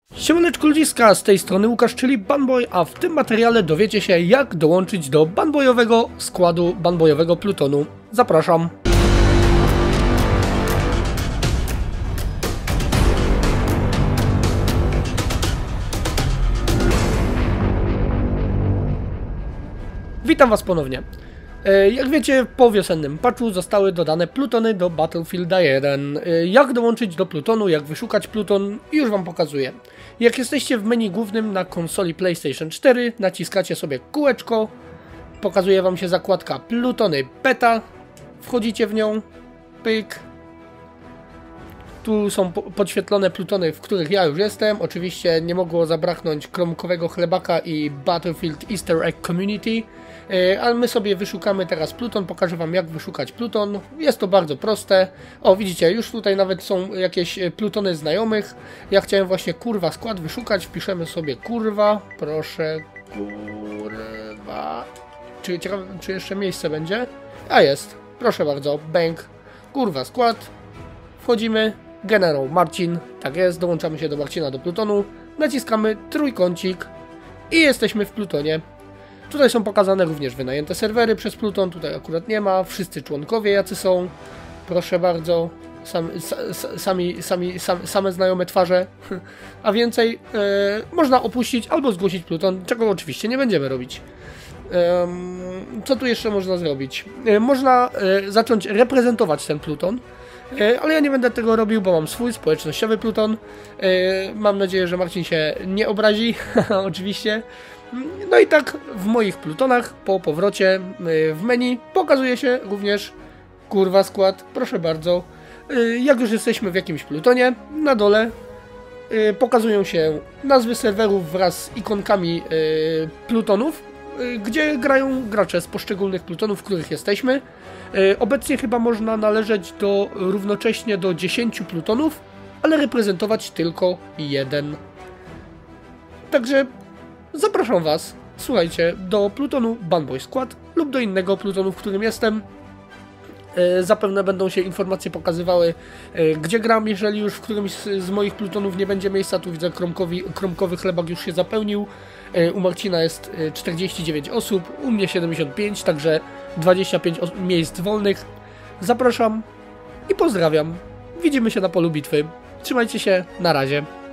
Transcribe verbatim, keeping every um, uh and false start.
Siemaneczku ludziska, z tej strony Łukasz, czyli Banboy, a w tym materiale dowiecie się, jak dołączyć do banboyowego składu banboyowego plutonu. Zapraszam. Witam was ponownie. Jak wiecie, po wiosennym patchu zostały dodane plutony do Battlefielda jeden. Jak dołączyć do plutonu, jak wyszukać pluton, już wam pokazuję. Jak jesteście w menu głównym na konsoli PlayStation cztery, naciskacie sobie kółeczko, pokazuje wam się zakładka plutony beta, wchodzicie w nią, pyk. Tu są podświetlone plutony, w których ja już jestem. Oczywiście nie mogło zabraknąć kromkowego chlebaka i Battlefield Easter Egg Community. Ale my sobie wyszukamy teraz pluton, pokażę wam, jak wyszukać pluton. Jest to bardzo proste. O, widzicie, już tutaj nawet są jakieś plutony znajomych. Ja chciałem właśnie kurwa skład wyszukać. Wpiszemy sobie kurwa, proszę, kurwa. Czy, ciekawe, czy jeszcze miejsce będzie? A jest, proszę bardzo, bang, kurwa skład. Wchodzimy, generał Marcin, tak jest, dołączamy się do Marcina do plutonu. Naciskamy trójkącik i jesteśmy w plutonie. Tutaj są pokazane również wynajęte serwery przez pluton, tutaj akurat nie ma, wszyscy członkowie jacy są, proszę bardzo, sam, sami, sami, sami, same znajome twarze, a więcej e, można opuścić albo zgłosić pluton, czego oczywiście nie będziemy robić. E, co tu jeszcze można zrobić? E, można e, zacząć reprezentować ten pluton, e, ale ja nie będę tego robił, bo mam swój społecznościowy pluton. E, mam nadzieję, że Marcin się nie obrazi, oczywiście. No i tak w moich plutonach po powrocie w menu pokazuje się również kurwa skład, proszę bardzo. Jak już jesteśmy w jakimś plutonie, na dole pokazują się nazwy serwerów wraz z ikonkami plutonów, gdzie grają gracze z poszczególnych plutonów, w których jesteśmy. Obecnie chyba można należeć do równocześnie do dziesięciu plutonów, ale reprezentować tylko jeden. Także zapraszam was, słuchajcie, do plutonu Banboy Squad lub do innego plutonu, w którym jestem. E, zapewne będą się informacje pokazywały, e, gdzie gram, jeżeli już w którymś z, z moich plutonów nie będzie miejsca. Tu widzę, kromkowi, kromkowy chlebak już się zapełnił. E, u Marcina jest czterdzieści dziewięć osób, u mnie siedemdziesiąt pięć, także dwadzieścia pięć miejsc wolnych. Zapraszam i pozdrawiam. Widzimy się na polu bitwy. Trzymajcie się, na razie.